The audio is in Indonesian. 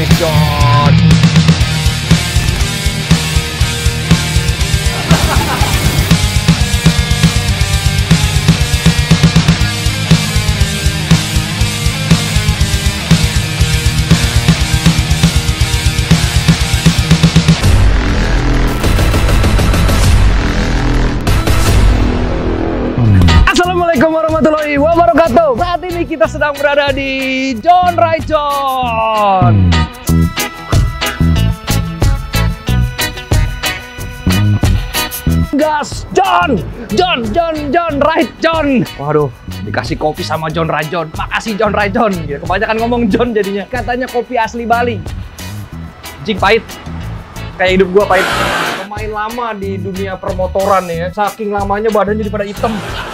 nih, John. Assalamualaikum warahmatullahi wabarakatuh. Saat ini kita sedang berada di John Ride-John. Gas, John Ride-John. Waduh, dikasih kopi sama John Ride-John. Makasih John Ride-John. Ya, kebanyakan ngomong John jadinya. Katanya kopi asli Bali. Jing pahit. Kayak hidup gua pahit. Pemain lama di dunia permotoran ya. Saking lamanya badan jadi pada hitam.